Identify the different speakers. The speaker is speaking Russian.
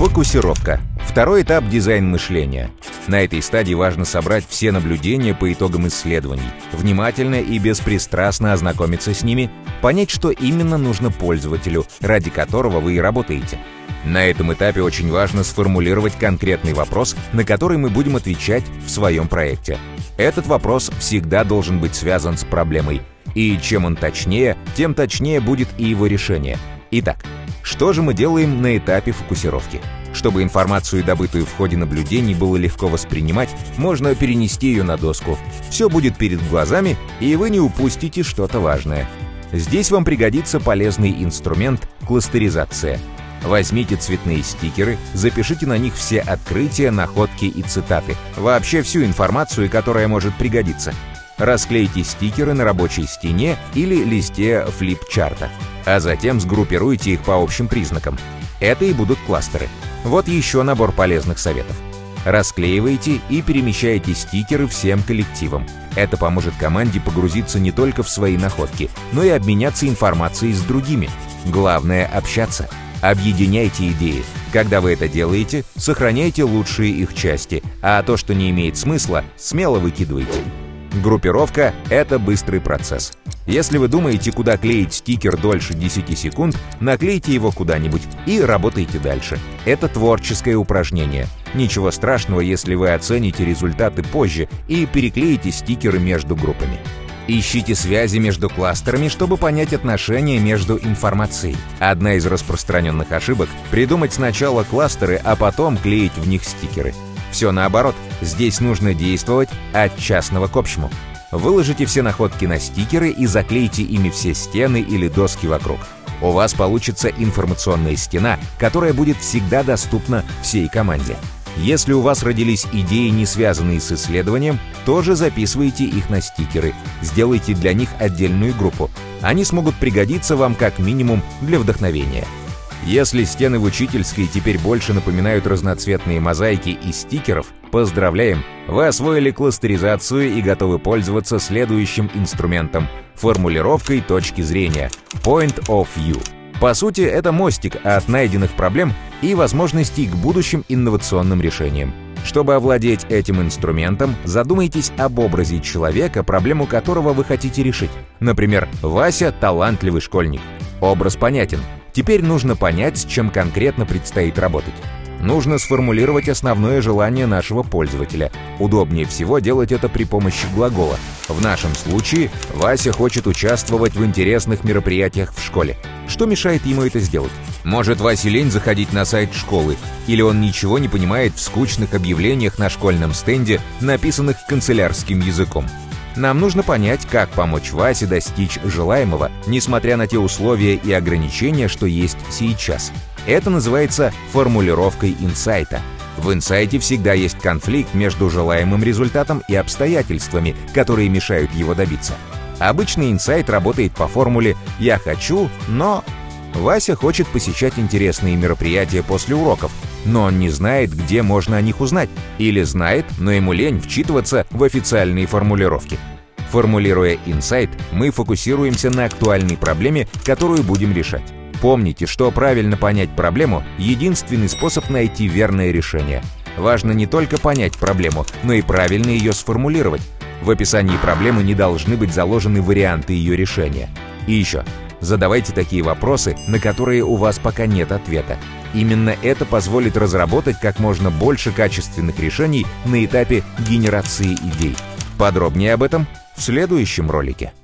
Speaker 1: Фокусировка. Второй этап дизайн мышления. На этой стадии важно собрать все наблюдения по итогам исследований, внимательно и беспристрастно ознакомиться с ними, понять, что именно нужно пользователю, ради которого вы и работаете. На этом этапе очень важно сформулировать конкретный вопрос, на который мы будем отвечать в своем проекте. Этот вопрос всегда должен быть связан с проблемой, и чем он точнее, тем точнее будет и его решение. Итак, что же мы делаем на этапе фокусировки? Чтобы информацию, добытую в ходе наблюдений, было легко воспринимать, можно перенести ее на доску. Все будет перед глазами, и вы не упустите что-то важное. Здесь вам пригодится полезный инструмент – кластеризация. Возьмите цветные стикеры, запишите на них все открытия, находки и цитаты. Вообще всю информацию, которая может пригодиться. Расклейте стикеры на рабочей стене или листе флипчарта, а затем сгруппируйте их по общим признакам. Это и будут кластеры. Вот еще набор полезных советов. Расклеивайте и перемещайте стикеры всем коллективам. Это поможет команде погрузиться не только в свои находки, но и обменяться информацией с другими. Главное – общаться. Объединяйте идеи. Когда вы это делаете, сохраняйте лучшие их части, а то, что не имеет смысла, смело выкидывайте. Группировка – это быстрый процесс. Если вы думаете, куда клеить стикер дольше 10 секунд, наклейте его куда-нибудь и работайте дальше. Это творческое упражнение. Ничего страшного, если вы оцените результаты позже и переклеите стикеры между группами. Ищите связи между кластерами, чтобы понять отношения между информацией. Одна из распространенных ошибок – придумать сначала кластеры, а потом клеить в них стикеры. Все наоборот, здесь нужно действовать от частного к общему. Выложите все находки на стикеры и заклейте ими все стены или доски вокруг. У вас получится информационная стена, которая будет всегда доступна всей команде. Если у вас родились идеи, не связанные с исследованием, тоже записывайте их на стикеры, сделайте для них отдельную группу. Они смогут пригодиться вам как минимум для вдохновения. Если стены в учительской теперь больше напоминают разноцветные мозаики из стикеров, поздравляем! Вы освоили кластеризацию и готовы пользоваться следующим инструментом – формулировкой точки зрения – Point of View. По сути, это мостик от найденных проблем и возможностей к будущим инновационным решениям. Чтобы овладеть этим инструментом, задумайтесь об образе человека, проблему которого вы хотите решить. Например, Вася – талантливый школьник. Образ понятен. Теперь нужно понять, с чем конкретно предстоит работать. Нужно сформулировать основное желание нашего пользователя. Удобнее всего делать это при помощи глагола. В нашем случае Вася хочет участвовать в интересных мероприятиях в школе. Что мешает ему это сделать? Может, Васе лень заходить на сайт школы, или он ничего не понимает в скучных объявлениях на школьном стенде, написанных канцелярским языком. Нам нужно понять, как помочь Васе достичь желаемого, несмотря на те условия и ограничения, что есть сейчас. Это называется формулировкой инсайта. В инсайте всегда есть конфликт между желаемым результатом и обстоятельствами, которые мешают его добиться. Обычный инсайт работает по формуле «я хочу, но…». Вася хочет посещать интересные мероприятия после уроков, но он не знает, где можно о них узнать. Или знает, но ему лень вчитываться в официальные формулировки. Формулируя инсайт, мы фокусируемся на актуальной проблеме, которую будем решать. Помните, что правильно понять проблему – единственный способ найти верное решение. Важно не только понять проблему, но и правильно ее сформулировать. В описании проблемы не должны быть заложены варианты ее решения. И еще, задавайте такие вопросы, на которые у вас пока нет ответа. Именно это позволит разработать как можно больше качественных решений на этапе генерации идей. Подробнее об этом в следующем ролике.